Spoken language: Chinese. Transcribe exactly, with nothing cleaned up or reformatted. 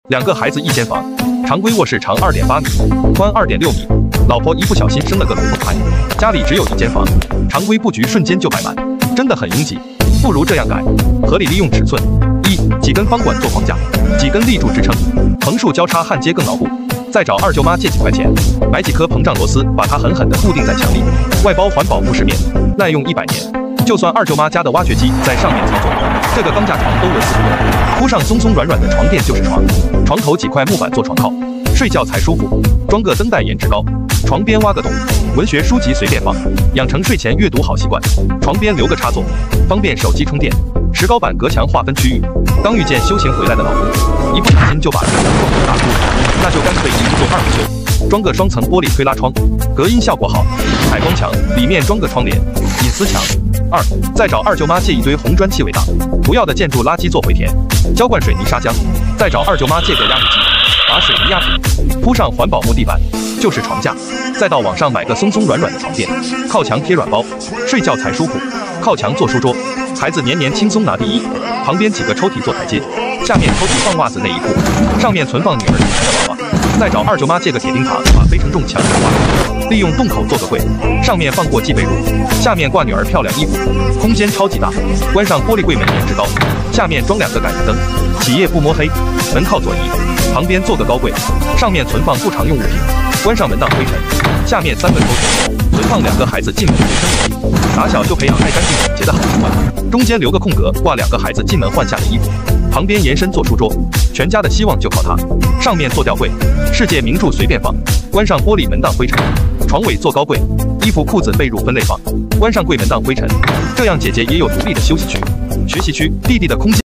两个孩子一间房，常规卧室长二点八米，宽二点六米。老婆一不小心生了个龙凤胎，家里只有一间房，常规布局瞬间就摆满，真的很拥挤。不如这样改，合理利用尺寸：一、几根方管做框架，几根立柱支撑，横竖交叉焊接更牢固。再找二舅妈借几块钱，买几颗膨胀螺丝，把它狠狠地固定在墙里，外包环保木饰面，耐用一百年。就算二舅妈家的挖掘机在上面操作，这个钢架床都纹丝不动，铺上松松软软的床垫就是床，床头几块木板做床靠，睡觉才舒服。装个灯带颜值高，床边挖个洞，文学书籍随便放，养成睡前阅读好习惯。床边留个插座，方便手机充电。石膏板隔墙划分区域，刚遇见修行回来的老公，一不小心就把这墙撞成大窟窿，那就干脆一不做二不休，装个双层玻璃推拉窗，隔音效果好。采光墙里面装个窗帘，隐私墙。二，再找二舅妈借一堆红砖砌围大，不要的建筑垃圾做回填，浇灌水泥砂浆。再找二舅妈借个压力机，把水泥压平，铺上环保木地板，就是床架。再到网上买个松松软软的床垫，靠墙贴软包，睡觉才舒服。靠墙做书桌，孩子年年轻松拿第一。旁边几个抽屉做台阶，下面抽屉放袜子内衣裤，上面存放女儿喜欢的娃娃。再找二舅妈借个铁钉耙，把非承重墙给挖，利用洞口做个柜，上面放过寄被褥，下面挂女儿漂亮衣服，空间超级大。关上玻璃柜门颜值高，下面装两个感应灯，起夜不摸黑。门靠左移，旁边做个高柜，上面存放不常用物品，关上门当灰尘，下面三个抽屉，存放两个孩子进门随身物品。打小就培养爱干净整洁的好习惯，中间留个空格，挂两个孩子进门换下的衣服，旁边延伸做书桌，全家的希望就靠它。上面做吊柜，世界名著随便放，关上玻璃门当灰尘。床尾做高柜，衣服裤子被褥分类放，关上柜门当灰尘。这样姐姐也有独立的休息区、学习区，弟弟的空间。